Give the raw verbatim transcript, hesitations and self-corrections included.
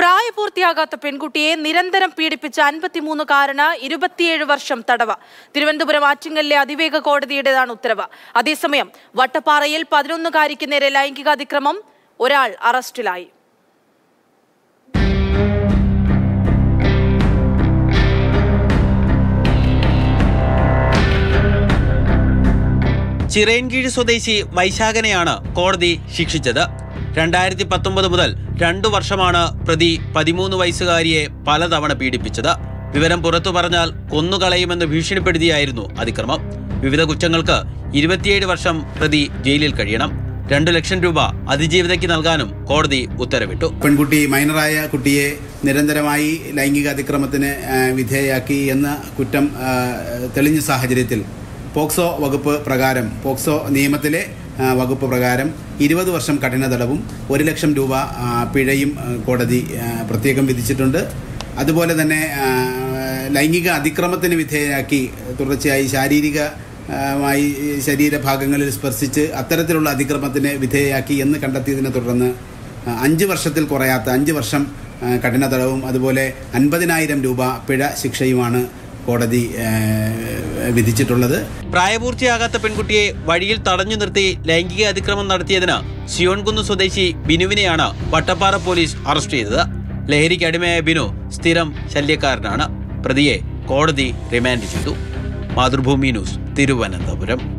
പ്രായപൂർത്തിയാകാത്ത പെൺകുട്ടിയെ നിരന്തരം പീഡിപ്പിച്ച അൻപത്തിമൂന്നുകാരന് ഇരുപത്തിയേഴ് വർഷം തടവ്. തിരുവനന്തപുരം ആറ്റിങ്ങലിലെ അതിവേഗ കോടതിയുടേതാണ് ഉത്തരവ്. അതേസമയം വട്ടപ്പാറയിൽ പതിനൊന്നുകാരിക്ക് നേരെ ലൈംഗികാതിക്രമം, ഒരാൾ അറസ്റ്റിലായി. ചിറയൻകീഴ് സ്വദേശി വൈശാഖനെയാണ് കോടതി ശിക്ഷിച്ചത്. രണ്ടായിരത്തി പത്തൊമ്പത് മുതൽ രണ്ടു വർഷമാണ് പ്രതി പതിമൂന്ന് വയസ്സുകാരിയെ പലതവണ പീഡിപ്പിച്ചത്. വിവരം പുറത്തു പറഞ്ഞാൽ കൊന്നുകളയുമെന്ന് ഭീഷണിപ്പെടുത്തിയായിരുന്നു അതിക്രമം. വിവിധ കുറ്റങ്ങൾക്ക് ഇരുപത്തിയേഴ് വർഷം പ്രതി ജയിലിൽ കഴിയണം. രണ്ടു ലക്ഷം രൂപ അതിജീവിതയ്ക്ക് നൽകാനും കോടതി ഉത്തരവിട്ടു. പെൺകുട്ടി മൈനറായ കുട്ടിയെ നിരന്തരമായി ലൈംഗിക അതിക്രമത്തിന് വിധേയയാക്കി എന്ന കുറ്റം തെളിഞ്ഞ സാഹചര്യത്തിൽ പോക്സോ വകുപ്പ് പ്രകാരം പോക്സോ നിയമത്തിലെ വകുപ്പ് പ്രകാരം ഇരുപത് വർഷം കഠിന തടവും ഒരു ലക്ഷം രൂപ പിഴയും കോടതി പ്രത്യേകം വിധിച്ചിട്ടുണ്ട്. അതുപോലെ തന്നെ ലൈംഗിക അതിക്രമത്തിന് വിധേയയാക്കി തുടർച്ചയായി ശാരീരികമായി ശരീരഭാഗങ്ങളിൽ സ്പർശിച്ച് അത്തരത്തിലുള്ള അതിക്രമത്തിന് വിധേയയാക്കി എന്ന് കണ്ടെത്തിയതിനെ തുടർന്ന് അഞ്ച് വർഷത്തിൽ കുറയാത്ത അഞ്ച് വർഷം കഠിന തടവും അതുപോലെ അൻപതിനായിരം രൂപ പിഴ ശിക്ഷയുമാണ് കോടതി വിധിച്ചിട്ടുള്ളത്. പ്രായപൂർത്തിയാകാത്ത പെൺകുട്ടിയെ വഴിയിൽ തടഞ്ഞു നിർത്തി ലൈംഗിക അതിക്രമം നടത്തിയതിന് സിയോൺകുന്ന് സ്വദേശി ബിനുവിനെയാണ് വട്ടപ്പാറ പോലീസ് അറസ്റ്റ് ചെയ്തത്. ലഹരിക്ക് അടിമയായ ബിനു സ്ഥിരം ശല്യക്കാരനാണ്. പ്രതിയെ കോടതി റിമാൻഡ് ചെയ്തു. മാതൃഭൂമി ന്യൂസ്, തിരുവനന്തപുരം.